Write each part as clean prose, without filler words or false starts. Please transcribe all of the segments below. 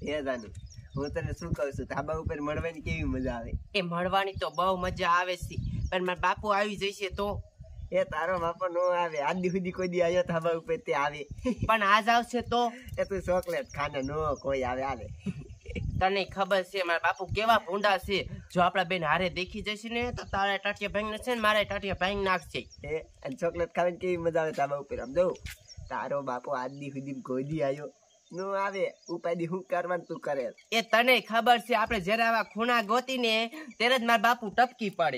એ જાનુ હું તને શું કહું છું, ધાબા ઉપર મળવાની કેવી મજા આવે? એ મળવાની તો બહુ મજા આવે છે, પણ મારા બાપુ આવી જશે તો? એ તારો બાપો નો આવે, આજ સુધી કોઈ દી આવ્યો ધાબા ઉપર તે આવે, પણ આજ આવશે તો? એ તું ચોકલેટ ખાને નો કોઈ આવે હાલે. તને ખબર છે મારા બાપુ કેવા ભૂંડા છે, જો આપડા બેન હારે દેખી જશે ને તો તારે ટાટિયા ભાંગ નાખશે ને મારે ટાટિયા ભાંગ નાખશે. અને ચોકલેટ ખાવાની કેવી મજા આવે ધાબા ઉપર? આમ જો તારો બાપો આજ સુધી કોઈ દી આવ્યો નો આવે, ઉપાડી હું કરવાનું તું કરે? એ તને ખબર છે આપણે જયારે આવા ખૂણા ગોતી ને ત્યારે જ મારા બાપુ ટપકી પડે.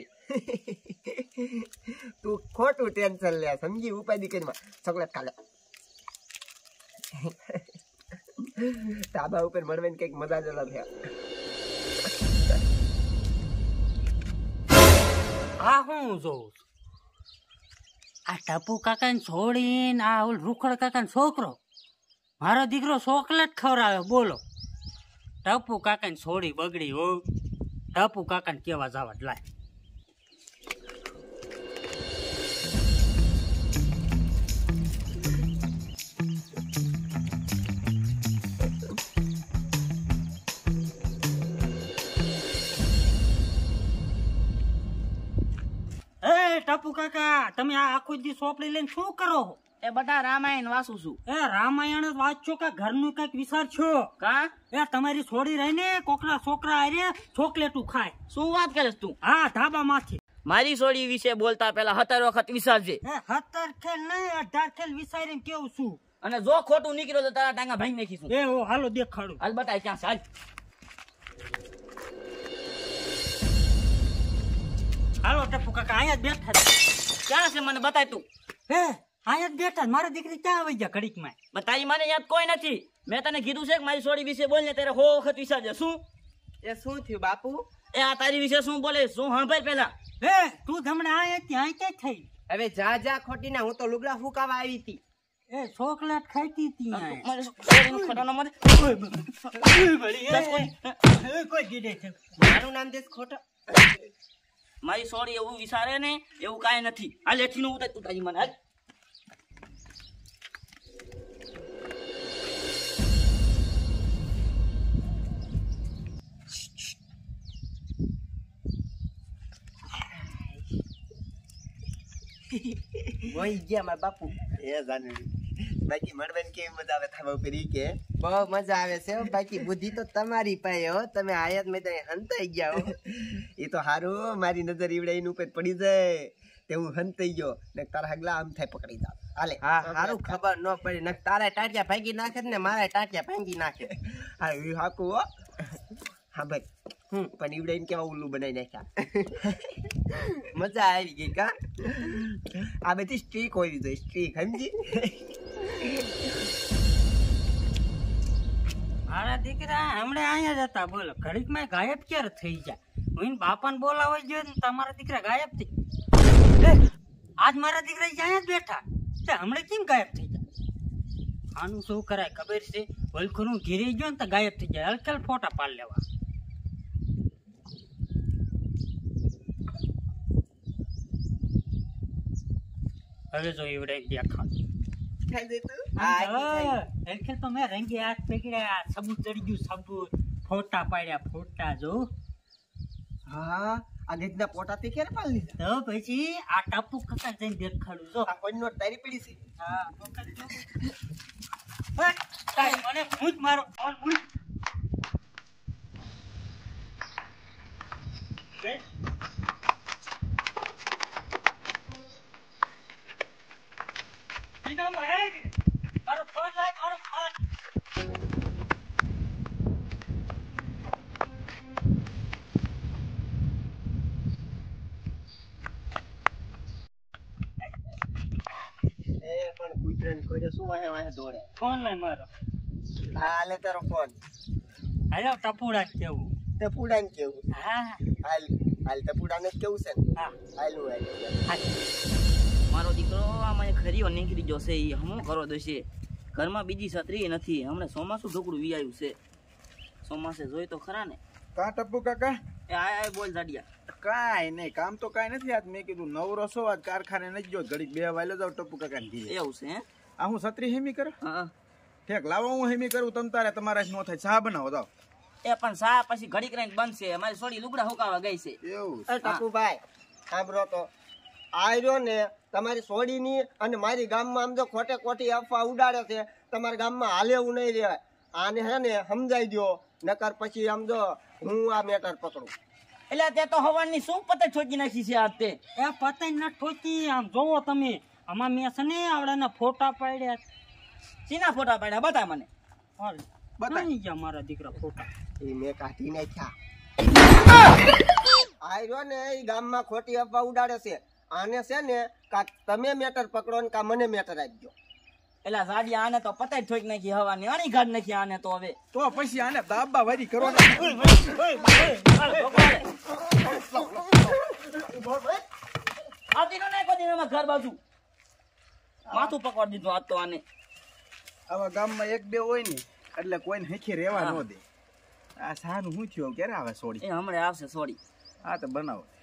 તું ખોટું ટેન્શન લે, સમજી? ઉપાડી કરી ચોકલેટ ખા લે. ધાબા ઉપર મળવાની કઈક મજા જ અલગ છે. આ હું જોઉં આ ટપુ કાકા ને છોડીને આ રૂખડ કાકા છોકરો મારો દીકરો ચોકલેટ ખવડાવે. બોલો ટપુ કાકા ને છોડી બગડી હો. ટપુ કાકા ને કેવા જવા લાય. ટપુ કાકા તમે આ આખો દી સોપડી લઈને શું કરો? એ બધા રામાયણ વાંચું છું. એ રામાયણ જ વાંચો કે ઘરનું કઈક વિચાર છો? કા એ તમારી છોડી રહીને કોકના છોકરા આરે ચોકલેટું ખાય. શું વાત કરે તું? હા ધાબા માંથી. મારી છોડી વિશે બોલતા પેલા 17 વખત વિચારજે. 17 ખેલ નહીં 18 ખેલ વિચારીને કેવું છું. અને જો ખોટું નીકળ્યો તો તારા ટાંગા ભાંગી નાખીશું. એ હો હાલો દેખાડું. હાલ બતાય ક્યાં છે હાલ. હાલો ટપુ કાકા અહીંયા જ બેઠા છે. ક્યાં છે મને બતાય તું? હે અહીંયા જ બેઠા. મારી દીકરી ક્યાં આવી ગયા ઘડીક માં? તારી મને યાદ કોઈ નથી. મેં તને કીધું છે કે મારી છોડી વિશે બોલ ને ત્યારે 100 વખત વિચારજે. શું એ શું થયું બાપુ? એ આ તારી વિશે શું બોલે શું સાંભળ પેલા. હે તું હમણાં અહીંયા ક્યાં થઈ? હવે જા જા ખોટી ના, હું તો લુગડા ફૂકાવા આવી હતી. એ ચોકલેટ ખાઈતી હતી. મારું નામ દેશ ખોટો. મારી સોરી એવું વિચારે ને એવું કાંઈ નથી. આ લેઠી નું ઉતારી મને હાલ. વહી ગયા મારા બાપુ. એ જાને બાકી મળવાની કેવી મજા આવે ધાબા ઉપર? ઈ કે બહુ મજા આવે છે. બાકી બુદ્ધિ તો તમારી પાસે હો, તમે આયાત મેં હંતાઈ ગયા હો. એ તો હારું, મારી નજર ઈવડે એની ઉપર પડી જાય તે હું હંતાઈ ગયો ને તારા હગલા આમ થાય પકડી જાવ. હાલે હા હારું ખબર ન પડી ને તારે ટાટિયા ભાંગી નાખે ને મારે ટાટિયા ભાંગી નાખે. હા એ હાકું હો. હા ભાઈ પણ ઈવડે એને કેવા ઉલ્લુ બનાવી નાખ્યા. મજા આવી ગઈ કા? આ બધી સ્ટ્રીક હોવી જોઈએ, સ્ટ્રીક, સમજી? મારા દીકરા હમણાં અહીંયા જ હતા. બોલો ઘડીક માં ગાયબ ક્યારે થઈ જાય? હું બાપાને બોલાવવા જોઈએ ને તમારા દીકરા ગાયબ થઈ. આજ મારા દીકરા અહીંયા જ બેઠા હમણાં કેમ ગાયબ થઈ જાય? આનું શું કરાય ખબર છે? વલખું ઘેરી ગયો ને તો ગાયબ થઈ જાય. હલકેલ ફોટા પાડ લેવા. હવે જો એવડે દેખાડ તો મેં રંગે હાથ પકડ્યા. સબૂત ચડી ગયું સબૂત. ફોટા પાડ્યા ફોટા. જો હા આ ગીતના પોટા તે ક્યારે પાડી લીધા? તો પછી આ ટપુ કાકા જઈને દેખાડું. જો આ કોઈ નોટ તારી પડી છે. હા મને ભૂત મારો. ફોન લઈ મારો. હાલે તારો ફોન. હાલો ટપુડા કેવું? ટપુડા ને કેવું? હા હાલ હાલ ટપુડા ને કેવું છે? હા હાલું હાલ. મારો દીકરો આ મને ખરીઓ નીકળી જશે. એ હમું કરો દેશે. ઘરમાં બીજી છત્રી નથી. હમણાં ચોમાસું ઢોકળું વિયાયું છે. ચોમાસે જોઈ તો ખરા ને. કા ટપ્પુ કાકા? એ આય બોલ જાડિયા. કાઈ નહીં, કામ તો કાઈ નથી. આજ મેં કીધું નવરો છો, આજ કારખાને નથી જો ઘડીક બે વાયલો જાવ ટપ્પુ કાકા ને ઘીરે. એવું છે હે? આ હું છત્રી હેમી કરે? હા ઠેક લાવો હું હેમી કરું તમ તારે તમારા નો થાય ચા બનાવો જાવ એ પણ સા પછી ઘડીક રહીને બનશે અમારી સોડી લુગડા હુકાવા ગઈ છે એવું એ ટપુભાઈ સાંભળો તો આયરો ને તમારી સોડીની અને મારી ગામમાં આમ જો ખોટે ખોટી અફવા ઉડાડે છે તમારા ગામમાં હાલે એવું નહીં રહે આને હે ને સમજાઈ દો નકર પછી આમ જો હું આ મેટર પકડું એટલે તે તો હવાની શું પતે ઠોકી નાખી છે આજ તે એ પતંગ ન ઠોકી આમ જોવો તમે આમાં મેં છે ને આવડાના ફોટા પાડ્યા સીના ફોટા પાડ્યા બતા મને બતાવી ગયા મારા દીકરા ફોટા એ મેં કાઢી નાખ્યા આયરો ને એ ગામમાં ખોટી અફવા ઉડાડે છે આને છે ને કા તમે મેટર પકડો ને કા મને મેટર આપજો એટલે સાડી આને તો પતે ઠોકી નાખી હવાની અણી ગાઢ નાખી આને તો હવે તો પછી આને દાબા વારી કરો આવતી નો નાખો દીનો ઘર બાજુ માથું પકડ દીધું આજ તો આને આવા ગામમાં એક બે હોય ને એટલે કોઈને હેખી રહેવા ન દે આ સાનું શું થયું ક્યારે આવે સોડી એ હમણાં આવશે સોડી હા તો બનાવો